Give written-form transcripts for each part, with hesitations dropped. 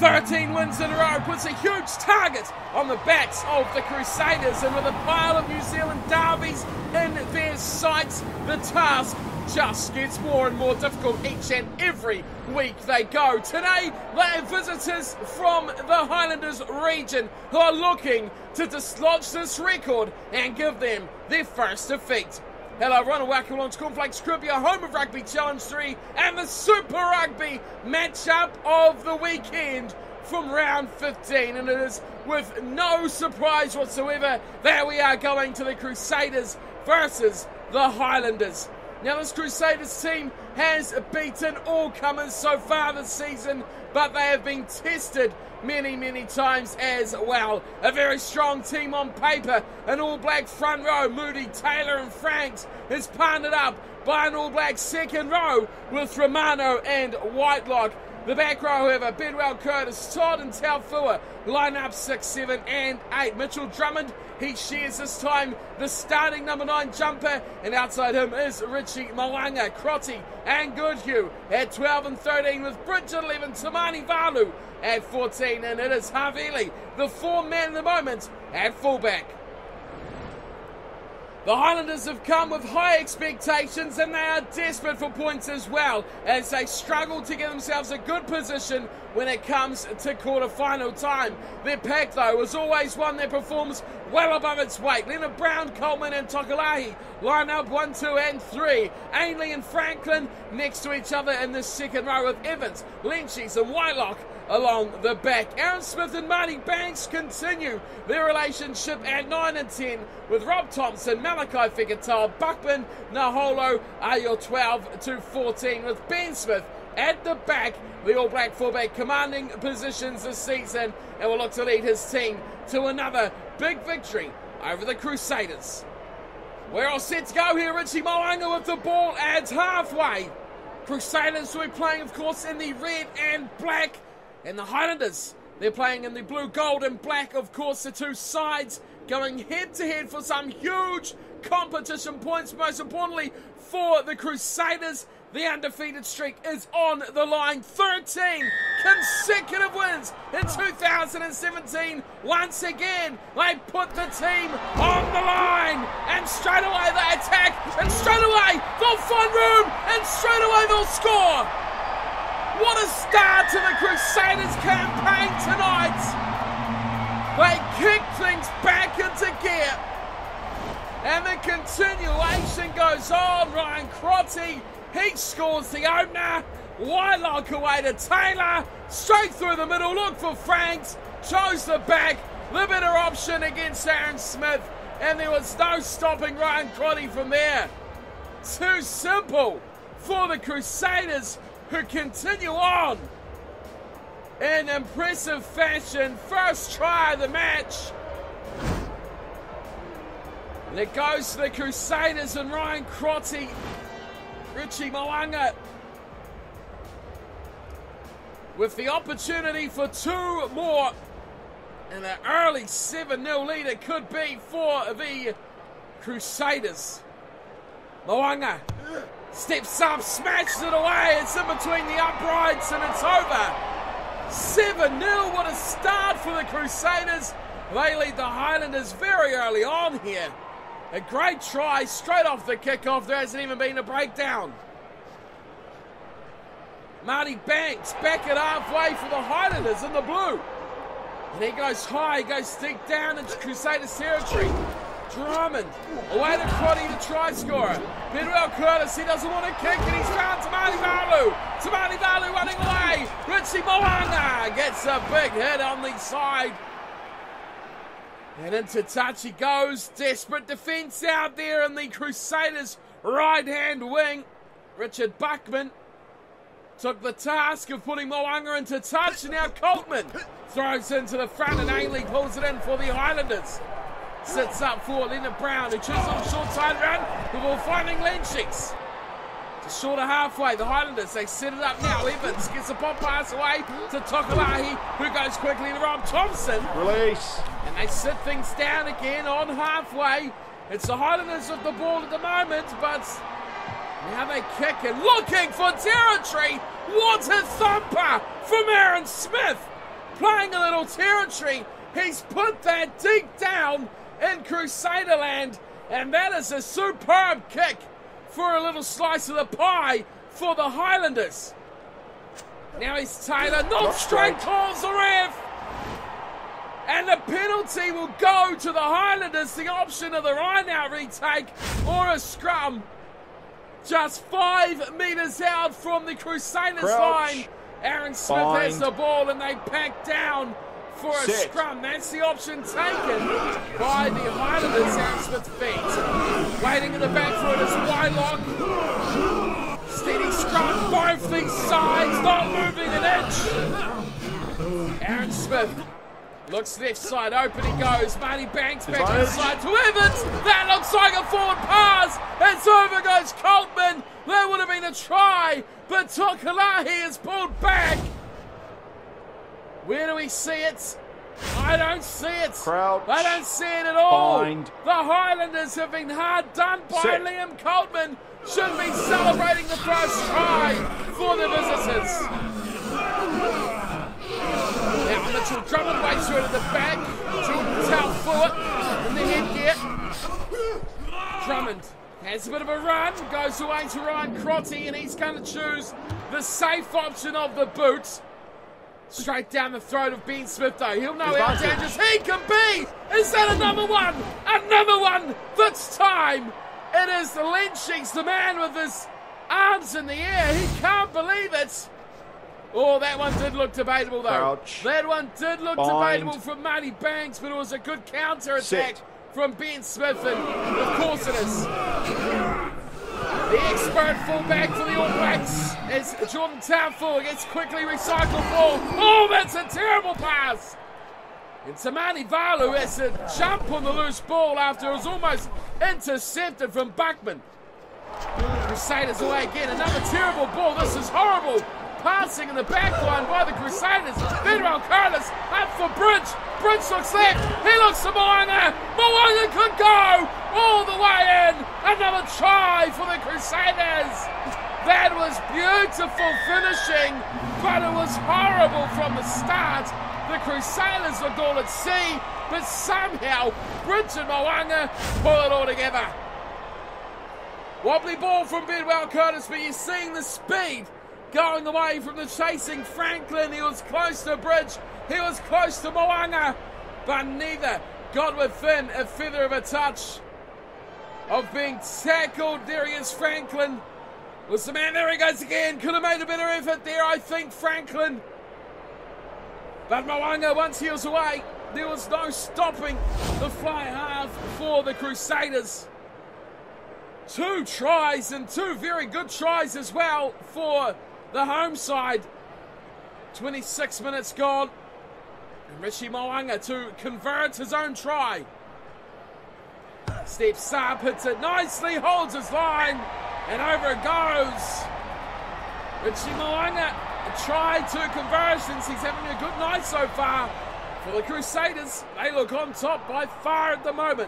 13 wins in a row puts a huge target on the backs of the Crusaders, and with a pile of New Zealand derbies in their sights, the task just gets more and more difficult each and every week they go. Today, they are visitors from the Highlanders region who are looking to dislodge this record and give them their first defeat. Hello everyone and welcome along to Cornflakes Crib, your home of Rugby Challenge 3 and the Super Rugby matchup of the weekend from round 15, and it is with no surprise whatsoever that we are going to the Crusaders versus the Highlanders. Now this Crusaders team has beaten all comers so far this season, but they have been tested many times as well. A very strong team on paper, an All Black front row, Moody, Taylor and Franks, is partnered up by an All Black second row with Romano and Whitelock. The back row, however, Bedwell, Curtis, Todd and Taufua line up 6, 7 and 8. Mitchell Drummond, he shares this time the starting number 9 jumper, and outside him is Richie Mo'unga, Crotty and Goodhue at 12 and 13, with Bridge at 11, Tamani Valu at 14, and it is Havili, the form man at the moment, at fullback. The Highlanders have come with high expectations and they are desperate for points as well, as they struggle to get themselves a good position when it comes to quarter-final time. Their pack, though, is always one that performs well above its weight. Leonard Brown, Coleman and Tokalahi line up 1, 2 and 3. Ainley and Franklin next to each other in the second row, with Evans, Lynchies and Whitelock along the back. Aaron Smith and Marty Banks continue their relationship at 9 and 10, with Rob Thompson, Malachi Feketau, Buckman, Naholo are your 12 to 14, with Ben Smith at the back, the All Black fullback commanding positions this season, and will look to lead his team to another big victory over the Crusaders. We're all set to go here. Richie Mo'unga with the ball at halfway. Crusaders will be playing, of course, in the red and black, and the Highlanders, they're playing in the blue, gold and black. Of course, the two sides going head-to-head for some huge competition points. Most importantly, for the Crusaders, the undefeated streak is on the line. 13 consecutive wins in 2017. Once again, they put the team on the line, and straight away they attack, and straight away they'll find room, and straight away they'll score. What a start to the Crusaders campaign tonight. They kick things back into gear, and the continuation goes on. Ryan Crotty, he scores the opener. Whitelock away to Taylor, straight through the middle, look for Franks, chose the back, the better option against Aaron Smith, and there was no stopping Ryan Crotty from there. Too simple for the Crusaders, who continue on in impressive fashion. First try of the match, and it goes to the Crusaders and Ryan Crotty. Richie Mo'unga with the opportunity for 2 more, and an early 7-0 lead it could be for the Crusaders. Mo'unga steps up, smashes it away, it's in between the uprights and it's over. 7-0, what a start for the Crusaders. They lead the Highlanders very early on here. A great try straight off the kickoff, there hasn't even been a breakdown. Marty Banks back at halfway for the Highlanders in the blue. And he goes high, he goes deep down into Crusaders territory. Drummond away to Crotty, the try scorer. Bedwell Curtis, he doesn't want to kick, and he's found Tamani Valu. Tamani Valu running away. Richie Mo'unga gets a big hit on the side. And into touch he goes. Desperate defence out there in the Crusaders' right-hand wing. Richard Buckman took the task of putting Mo'unga into touch, and now Coltman throws into the front, and Ainley pulls it in for the Highlanders. Sits up for Leonard Brown, who chooses on a short side run before finding Lynchies. Just short of halfway, the Highlanders, they set it up now. Evans gets a pop pass away to Tokalahi, who goes quickly to Rob Thompson. Release. And they sit things down again on halfway. It's the Highlanders with the ball at the moment, but now they kick and looking for territory. What a thumper from Aaron Smith. playing a little territory. He's put that deep down in Crusaderland, and that is a superb kick for a little slice of the pie for the Highlanders. Now he's Taylor, not straight, calls the ref. And the penalty will go to the Highlanders, the option of the line-out retake or a scrum. Just 5 metres out from the Crusaders line. Aaron Smith has the ball and they pack down for a scrum. That's the option taken by the Highlanders. Aaron Smith feet. Waiting in the back for it is Wylock. Steady scrum, both these sides, not moving an inch. Aaron Smith looks left side, open he goes. Marty Banks back inside to Evans. That looks like a forward pass. It's over goes Coltman. That would have been a try, but Tokalahi is pulled back. Where do we see it? I don't see it. Crouch. I don't see it at all. Bind. The Highlanders have been hard done by Liam Coltman. Should be celebrating the first try for the visitors. Now Mitchell Drummond waits through to the back. Jordan Taufua in the headgear. Drummond has a bit of a run, goes away to Ryan Crotty, and he's going to choose the safe option of the boot. Straight down the throat of Ben Smith though. He'll know how dangerous he can be. Is that another one? Another one this time. It is Lynch, the man with his arms in the air. He can't believe it. Oh, that one did look debatable though. Crouch. That one did look debatable from Marty Banks, but it was a good counter attack from Ben Smith, and of course it is. The expert fullback for the All Blacks is Jordan Taufua. Gets quickly recycled ball. Oh, that's a terrible pass. And Tamani Valu has to jump on the loose ball after it was almost intercepted from Buckman. Crusaders away again. Another terrible ball. This is horrible. Passing in the back line by the Crusaders. Federal Carlos up for Bridge. Bridge looks left. He looks to Moana. Moana could go all the way in. Another try for the Crusaders. That was beautiful finishing, but it was horrible from the start. The Crusaders looked all at sea, but somehow Bridge and Moana pull it all together. Wobbly ball from Bedwell Curtis, but you're seeing the speed going away from the chasing Franklin. He was close to Bridge, he was close to Moanga, but neither got within a feather of a touch of being tackled. There he is, Franklin was the man. There he goes again. Could have made a better effort there, I think, Franklin. But Moanga, once he was away, there was no stopping the fly half for the Crusaders. 2 tries, and 2 very good tries as well for the home side. 26 minutes gone. And Richie Moanga to convert his own try. Steps up, hits it nicely, holds his line, and over it goes. Richie Moanga, a try, 2 conversions. He's having a good night so far for the Crusaders. They look on top by far at the moment.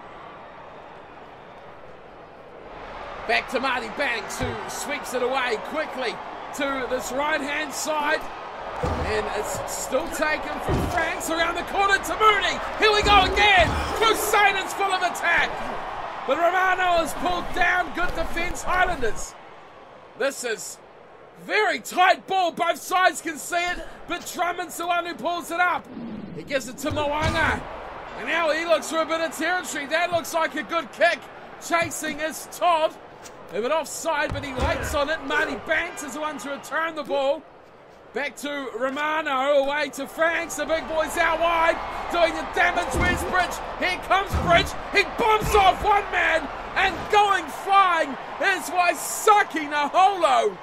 Back to Marty Banks, who sweeps it away quickly to this right-hand side. And it's still taken from Franks around the corner to Mooney. Here we go again. Crusaders full of attack. But Romano is pulled down. Good defence, Highlanders. This is very tight ball. Both sides can see it, but Drummond's the one who pulls it up. He gives it to Moanga. And now he looks for a bit of territory. That looks like a good kick. Chasing is Todd. A bit offside, but he waits on it. Marty Banks is the one to return the ball. Back to Romano, away to Franks. The big boy's out wide, doing the damage. Where's Bridge? Here comes Bridge. He bumps off one man, and going flying is Waisaki Naholo.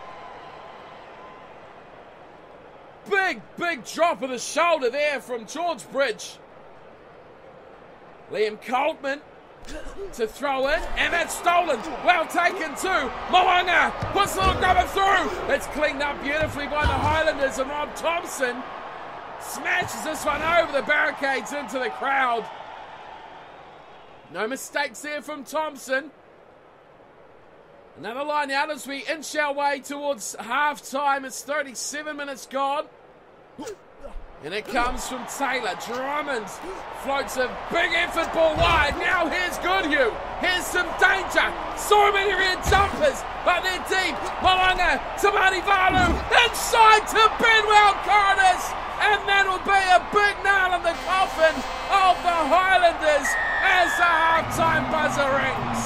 Big drop of the shoulder there from George Bridge. Liam Coltman to throw in, and that's stolen. Well taken too. Moanga puts the little grubber through. It's cleaned up beautifully by the Highlanders, and Rob Thompson smashes this one over the barricades into the crowd. No mistakes there from Thompson. Another line out as we inch our way towards half time. It's 37 minutes gone. And it comes from Taylor. Drummond floats a big effort ball wide. Now here's Goodhue. Here's some danger. So many red jumpers, but they're deep. Mo'unga to Manivalu. Inside to Benwell Curtis. And that'll be a big nail in the coffin of the Highlanders as the halftime buzzer rings.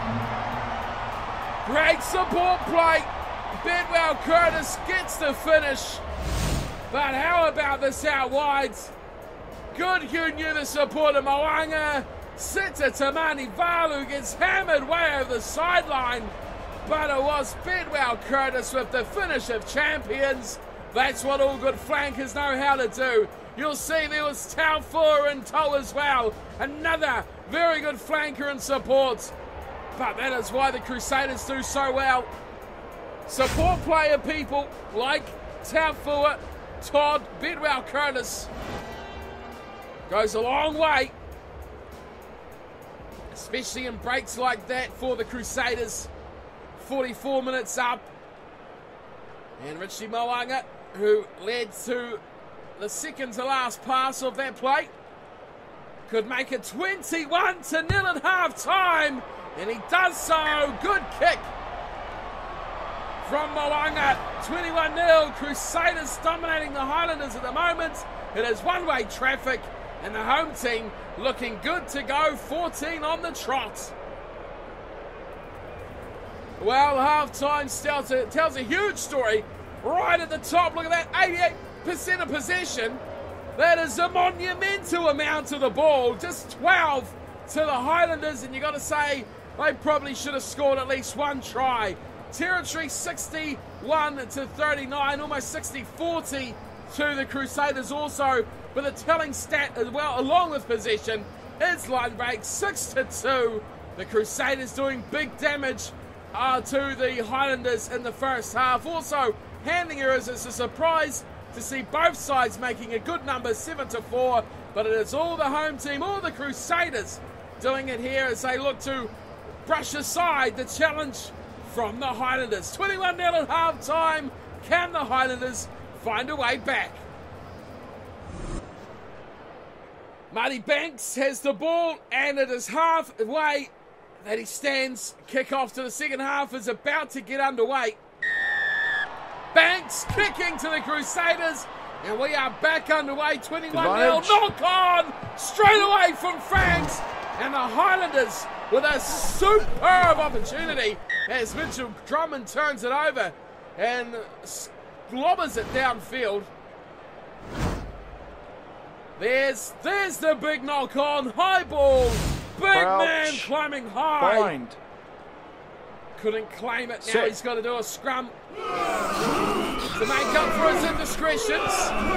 Great support play. Benwell Curtis gets the finish. But how about this out wide? Goodhue knew the support of Mo'unga. Sita Tamani Valu gets hammered way over the sideline. But it was Benwell Curtis with the finish of champions. That's what all good flankers know how to do. You'll see there was Taufua in tow as well. Another very good flanker in support. But that is why the Crusaders do so well. Support player people like Taufua, Todd, Benwell Curtis goes a long way, especially in breaks like that for the Crusaders. 44 minutes up, and Richie Mo'unga, who led to the second to last pass of that play, could make it 21-0 at half time, and he does so. Good kick from Mo'unga. 21-0. Crusaders dominating the Highlanders at the moment. It is one-way traffic, and the home team looking good to go. 14 on the trot. Well, half-time tells a huge story right at the top. Look at that, 88% of possession. That is a monumental amount of the ball. Just 12 to the Highlanders, and you got to say they probably should have scored at least one try. Territory 61-39, almost 60-40 to the Crusaders also. But the telling stat as well, along with possession, is line break 6-2. The Crusaders doing big damage to the Highlanders in the first half. Also, handling errors is a surprise to see both sides making a good number, 7-4. But it is all the home team, all the Crusaders doing it here as they look to brush aside the challenge from the Highlanders. 21-0 at half-time. Can the Highlanders find a way back? Marty Banks has the ball, and it is halfway that he stands. Kick-off to the second half is about to get underway. Banks kicking to the Crusaders, and we are back underway. 21-0. Knock on straight away from Franks, and the Highlanders with a superb opportunity as Mitchell Drummond turns it over and slobbers it downfield. There's the big knock on. High ball. Big man climbing high. Bind. Couldn't claim it. Now he's got to do a scrum to make up for his indiscretions.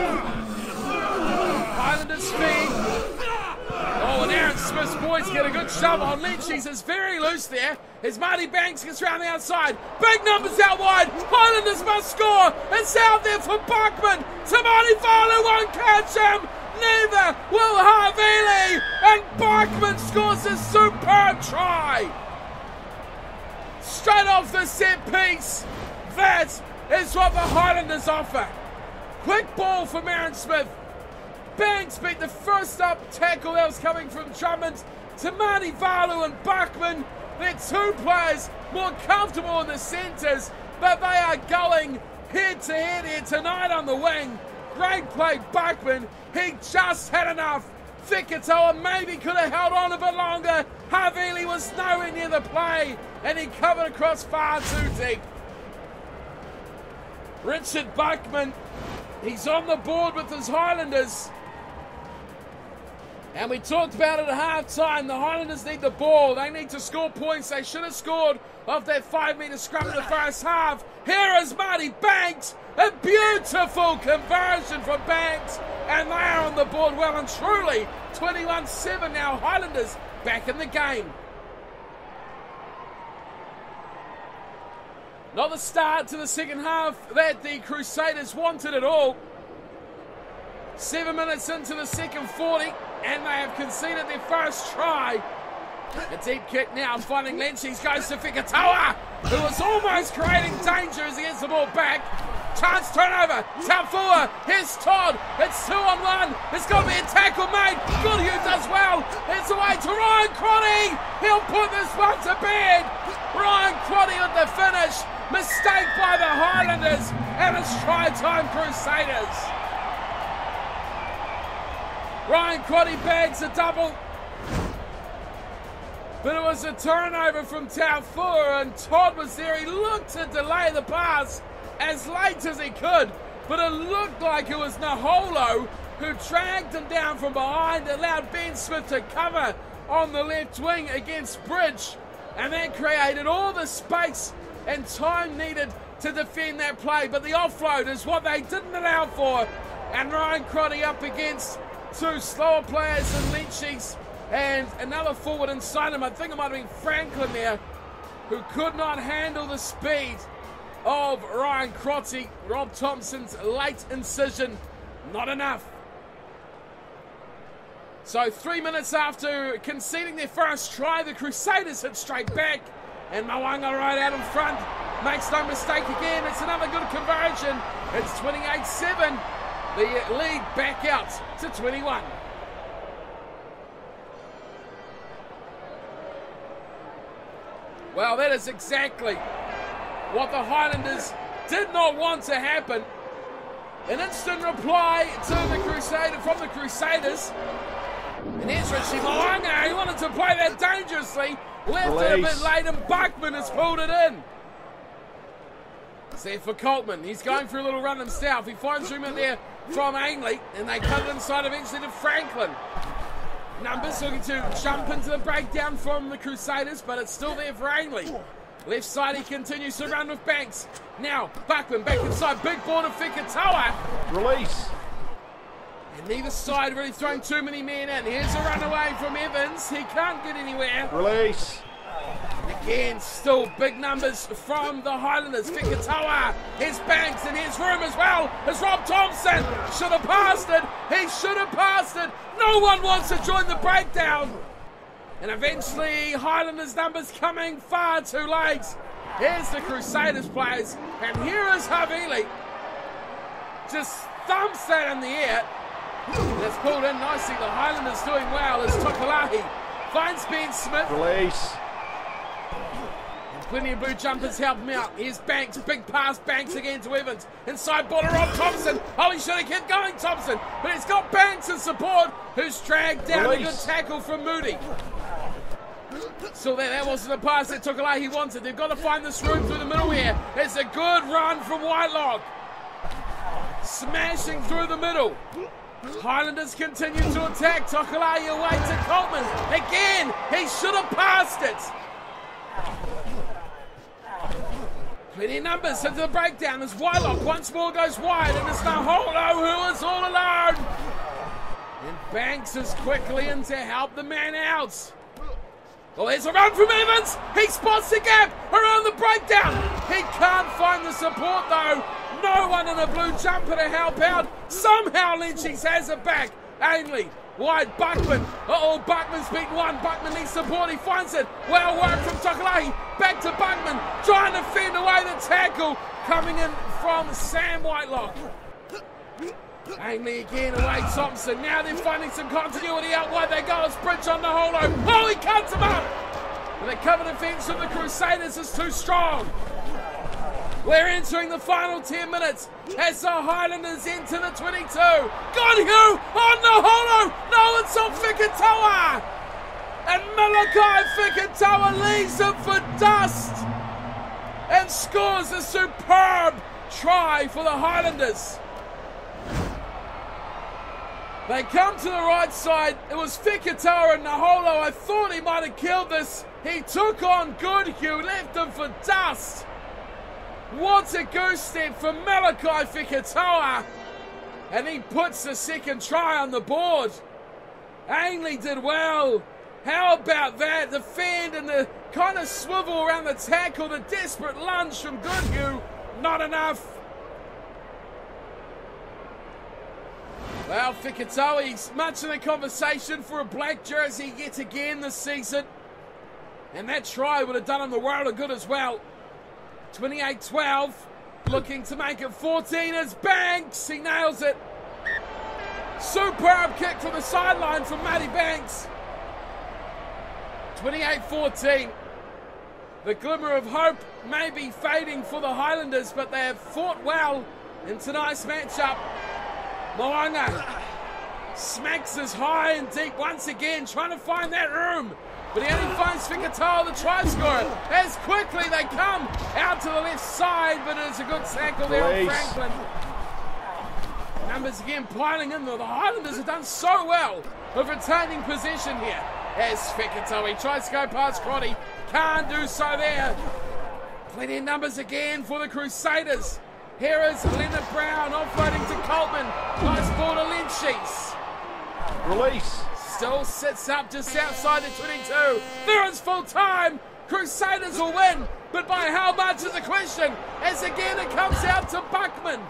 Highlanders feed. Oh, and Aaron Smith's boys get a good shove on. Lynchies is very loose there as Marty Banks gets round the outside. Big numbers out wide. Highlanders must score. It's out there for Bachman. Tamani Valu won't catch him. Neither will Havili. And Bachman scores a superb try. Straight off the set piece. That is what the Highlanders offer. Quick ball from Aaron Smith. Banks beat the first up tackle that was coming from Drummond. Tamani Valu and Bachman, they're two players more comfortable in the centres, but they are going head to head here tonight on the wing. Great play, Bachman. He just had enough. Fikatoa maybe could have held on a bit longer. Havili was nowhere near the play, and he covered across far too deep. Richard Bachman, he's on the board with his Highlanders. And we talked about it at half-time. The Highlanders need the ball. They need to score points. They should have scored off that 5-metre scrum in the first half. Here is Marty Banks. A beautiful conversion from Banks. And they are on the board well and truly. 21-7 now. Highlanders back in the game. Not the start to the second half that the Crusaders wanted at all. 7 minutes into the second 40, and they have conceded their first try. A deep kick now, finding Lynchies, goes to Fikatoa, who was almost creating danger as he gets the ball back. chance, turnover, Taufua, here's Todd, it's 2-on-1, there's got to be a tackle made, Goodhue does well, it's away to Ryan Crotty, he'll put this one to bed, Ryan Crotty with the finish, mistake by the Highlanders, and it's try time Crusaders. Ryan Crotty bags a double. But it was a turnover from Taufua, and Todd was there. He looked to delay the pass as late as he could, but it looked like it was Naholo who dragged him down from behind, allowed Ben Smith to cover on the left wing against Bridge, and that created all the space and time needed to defend that play. But the offload is what they didn't allow for, and Ryan Crotty up against two slower players than Lynchies and another forward inside him. I think it might have been Franklin there, who could not handle the speed of Ryan Crotty. Rob Thompson's late incision, not enough. So 3 minutes after conceding their first try, the Crusaders hit straight back, and Mo'unga right out in front makes no mistake again. It's another good conversion. It's 28-7. The lead back out to 21. Well, that is exactly what the Highlanders did not want to happen. An instant reply to from the Crusaders. And here's Richie Mo'unga. He wanted to play that dangerously. Left it a bit late, and Buckman has pulled it in. It's there for Coltman. He's going for a little run himself. He finds room in there from Ainley, and they cut it inside eventually to Franklin. Numbers looking to jump into the breakdown from the Crusaders, but it's still there for Ainley. Left side, he continues to run with Banks. Now, Buckman back inside. Big ball to Fikitoa. Release. And neither side really throwing too many men in. Here's a run away from Evans. He can't get anywhere. Release. Again, still big numbers from the Highlanders. Fikitoa, here's Banks, and here's room as well. As Rob Thompson should have passed it. He should have passed it. No one wants to join the breakdown. And eventually, Highlanders numbers coming far too late. Here's the Crusaders players, and here is Havili. Just thumps that in the air. And it's pulled in nicely. The Highlanders doing well as Tokalahi finds Ben Smith. Release. Plenty of blue jumpers help him out. Here's Banks, big pass, Banks again to Evans. Inside ball to Rob Thompson. Oh, he should have kept going, Thompson. But he's got Banks in support, who's dragged down. A good tackle from Moody. So that wasn't the pass that Tokalahi wanted. They've got to find this room through the middle here. It's a good run from Whitelock. Smashing through the middle. Highlanders continue to attack. Tokalahi away to Coltman. Again, he should have passed it. Plenty of numbers into the breakdown as Whitelock once more goes wide, and it's Naholo who is all alone. And Banks is quickly in to help the man out. Oh, there's a run from Evans. He spots the gap around the breakdown. He can't find the support though. No one in a blue jumper to help out. Somehow Lynchies has it back. Ainley. Wide, Buckman. Uh-oh, Buckman's beaten one. Buckman needs support. He finds it. Well worked from Tokalahi. Back to Buckman. Trying to fend away the tackle. Coming in from Sam Whitelock. Ainley again away Thompson. Now they're finding some continuity out wide. They go. It's Bridge on the holo. Oh, he cuts him up. And the cover defense of the Crusaders is too strong. We're entering the final 10 minutes as the Highlanders enter the 22. Goodhue on the holo. No, it's on Fikitoa. And Malachi Fikitoa leaves him for dust and scores a superb try for the Highlanders. They come to the right side. It was Fikitoa and Naholo. I thought he might have killed this. He took on Goodhue, left him for dust. What a goose step from Malachi Fikitoa. And he puts the second try on the board. Ainley did well. How about that? The fend and the kind of swivel around the tackle, the desperate lunge from Goodhue. Not enough. Well, Fikitoa, he's much in the conversation for a black jersey yet again this season. And that try would have done him the world of good as well. 28-12. Looking to make it 14 as Banks. He nails it. Superb kick from the sideline from Matty Banks. 28-14. The glimmer of hope may be fading for the Highlanders, but they have fought well in tonight's matchup. Mo'unga smacks us high and deep once again, trying to find that room. But he only finds Fikatoa, the try scorer. As quickly they come out to the left side, but it's a good tackle there on Franklin. Numbers again piling in, though. The Highlanders have done so well of retaining possession here. As Fikatoa tries to go past Crotty, can't do so there. Plenty of numbers again for the Crusaders. Here is Leonard Brown offloading to Coltman. Nice ball to Lynchies. Release. Still sits up just outside the 22. There is full time. Crusaders will win, but by how much is the question? As again it comes out to Buckman.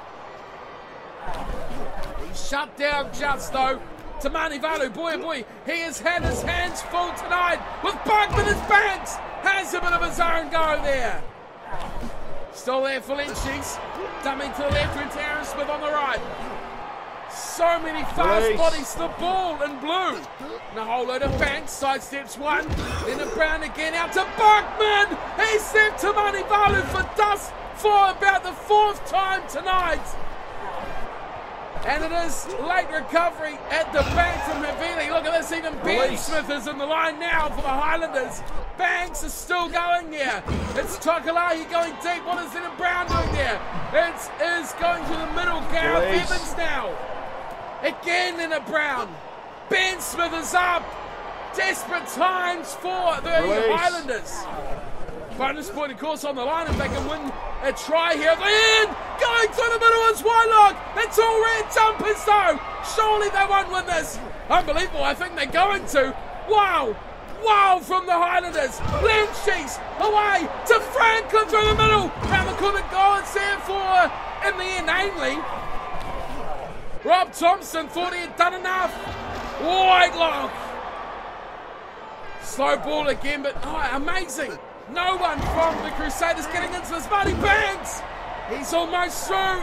He's shut down just though. To Manivalu, boy oh boy, he has had his hands full tonight with Buckman as Banks. Has a bit of his own go there. Still there for Lynchies. Dummy to the left with Aaron Smith on the right. So many fast bodies to the ball in blue. And a whole load of Banks, sidesteps one. Then a Brown again out to Buckman. He stepped to Manivalu for dust for about the 4th time tonight. And it is late recovery at the back from Havili. Look at this, even Ben Smith is in the line now for the Highlanders. Banks is still going there. It's Tokalagi going deep. What is Leonard Brown doing there? It is going to the middle. Gareth Evans now. Again Leonard Brown. Ben Smith is up. Desperate times for the Highlanders. Bonus point, of course, on the line if they can win a try here. Then going through the middle is Whitelock. It's all red jumpers though. Surely they won't win this. Unbelievable. I think they're going to. Wow. Wow from the Highlanders. Lynchies away to Franklin through the middle. Round the corner goal. It's there for, in the end, Ainley. Rob Thompson thought he had done enough. Whitelock. Slow ball again, but amazing. No one from the Crusaders getting into this. Marty Banks. He's almost through.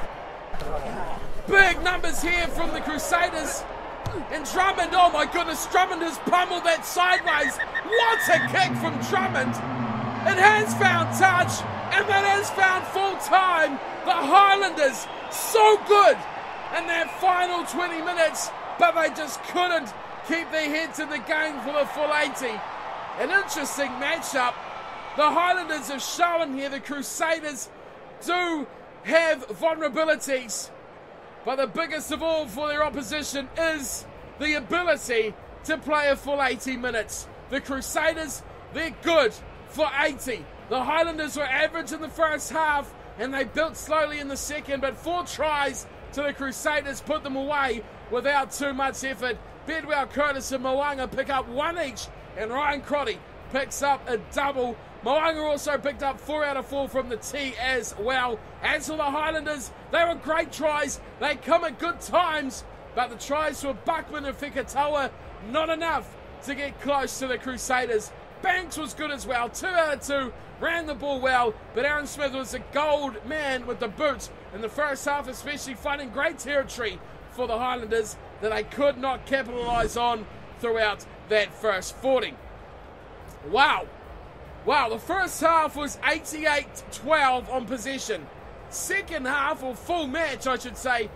Big numbers here from the Crusaders. And Drummond, oh my goodness, Drummond has pummeled that sideways. What a kick from Drummond. It has found touch, and that has found full time. The Highlanders, so good in their final 20 minutes, but they just couldn't keep their heads in the game for the full 80. An interesting matchup. The Highlanders have shown here the Crusaders do have vulnerabilities, but the biggest of all for their opposition is the ability to play a full 80 minutes. The Crusaders, they're good for 80. The Highlanders were average in the first half and they built slowly in the second, but 4 tries to the Crusaders put them away without too much effort. Bedwell, Curtis and Mo'unga pick up 1 each, and Ryan Crotty picks up a double. Mo'unga also picked up 4 out of 4 from the tee as well. As for the Highlanders, they were great tries. They come at good times, but the tries for Buckman and Fikatoa, not enough to get close to the Crusaders. Banks was good as well, 2 out of 2, ran the ball well, but Aaron Smith was a gold man with the boots in the first half, especially finding great territory for the Highlanders that they could not capitalise on throughout that first 40. Wow, the first half was 88-12 on possession. Second half, or full match I should say,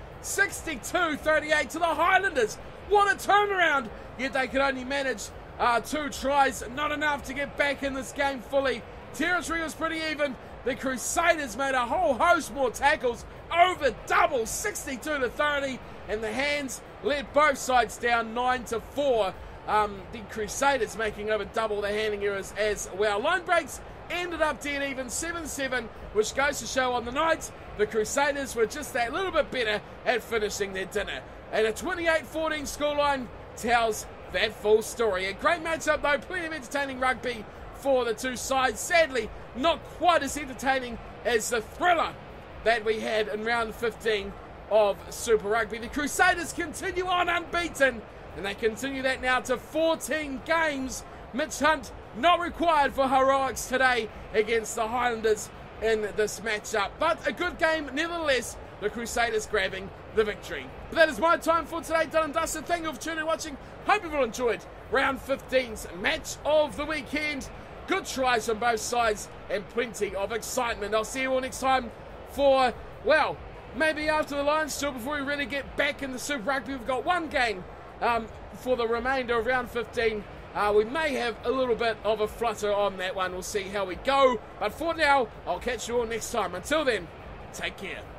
62-38 to the Highlanders. What a turnaround, yet they could only manage 2 tries, not enough to get back in this game fully. Territory was pretty even. The Crusaders made a whole host more tackles, over double, 62-30, and the Hands let both sides down 9-4. The Crusaders making over double the handing errors as well. Line breaks ended up dead even, 7-7, which goes to show on the night the Crusaders were just that little bit better at finishing their dinner. And a 28-14 scoreline tells that full story. A great matchup though, plenty of entertaining rugby for the two sides. Sadly, not quite as entertaining as the thriller that we had in round 15 of Super Rugby. The Crusaders continue on unbeaten, and they continue that now to 14 games. Mitch Hunt not required for heroics today against the Highlanders. in this matchup. But a good game nevertheless, the Crusaders grabbing the victory. But that is my time for today, done and dusted. Thank you for tuning and watching. Hope you've all enjoyed round 15's match of the weekend. Good tries on both sides and plenty of excitement. I'll see you all next time for, well, maybe after the Lions tour, before we really get back in the Super Rugby. We've got one game for the remainder of round 15. We may have a little bit of a flutter on that one. We'll see how we go. But for now, I'll catch you all next time. Until then, take care.